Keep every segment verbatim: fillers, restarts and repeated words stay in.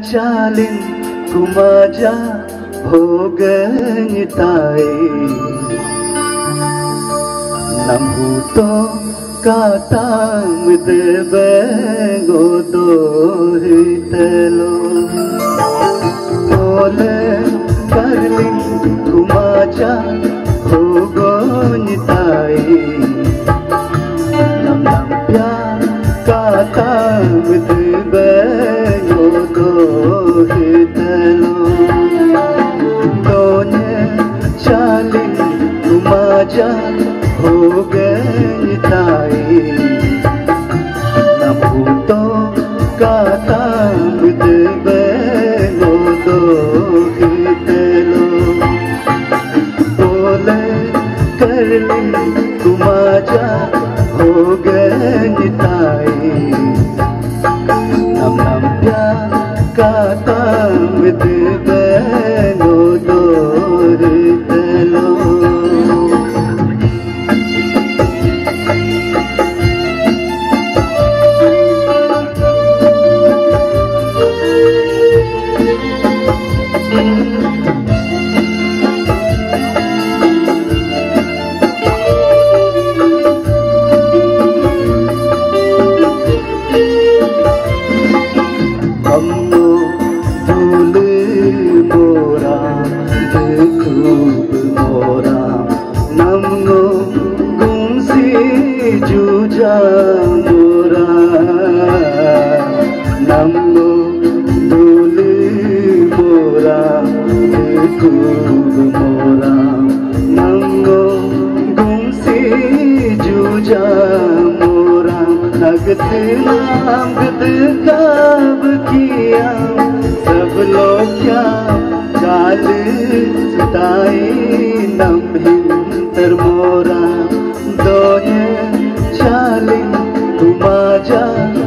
चालिन कुमाजा भोगनिताई नम्बुतो काताम देबेंगो दोहितलो बोले करलिन कुमाजा भोगनिताई नम नम प्यार काताम देबेंगो दोहितलो दोने चालिन कुमाजा भोगनिताई नम्बुतो काताम देबेंगो दोहितलो बोले करलिन कुमाजा भोगनिताई नम नम प्यार काताम देबेंगो दोहितलो खूब मोरा नमो गुमसी जुजा मोरा नमो दूली मोरा खूब मोरा नमो गुमसी जुजा मोरा नगद नाम गद काब किया सब लोग क्या काल सुताई नम्हिंतर मोरा दोने चालिन कुमाजा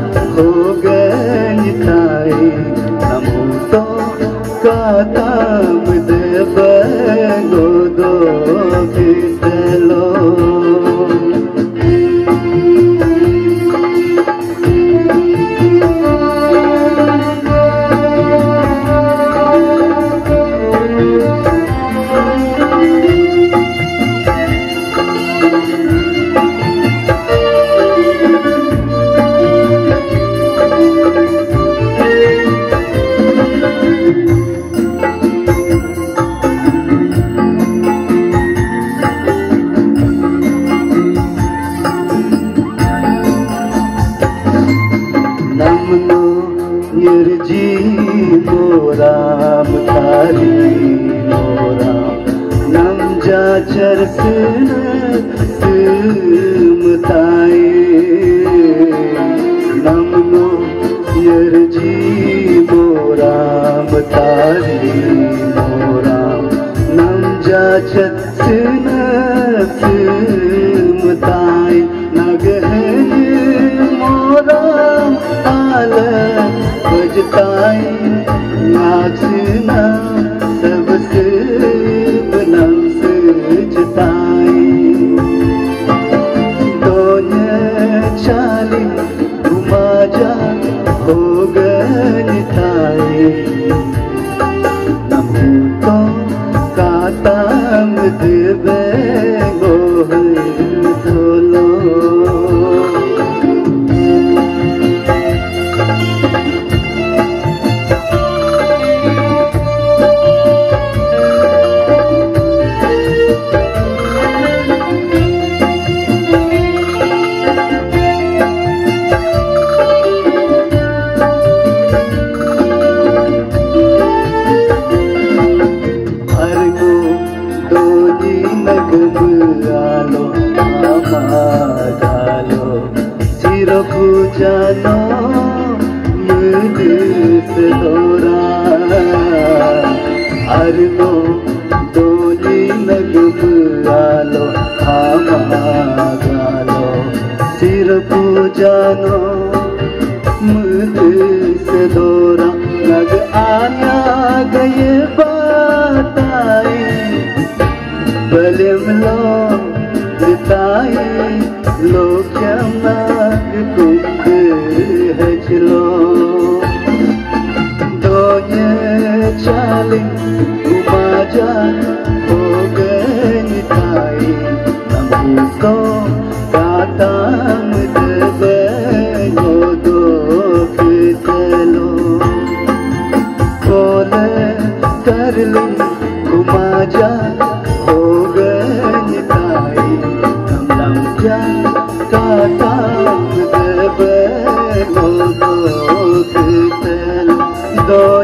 भोगनिताई नम्बुतो काताम देबेंगो दोहितलो नमनो निर्जी मोराम थारी मोरा नम जा चरसन सुमताई नमनो निर्जी मोराम थारी मोरा नम जा चरसन सुमताई नगहन मोरा आल बजताई नाचना सबसे बनम सजताई दोने चालिन कुमाजा भोगनिताई नम्बुतो काताम देबेंगो दोहितलो नगमआलो आमागालो सिरकु जानो मुदिस दोरा अरनो दोली नगमआलो आमागालो सिरकु जानो मुदिस दोरा नग आया गए बताई बलिम लो बताई लो क्या नाग कुंद है चलो दो घुमा जा हो गई ताई हमको काताम दबे गोदो चलो बोले कर लूं घुमा जा हो गई ताई हम जा काताम दबे गोदो चलो दो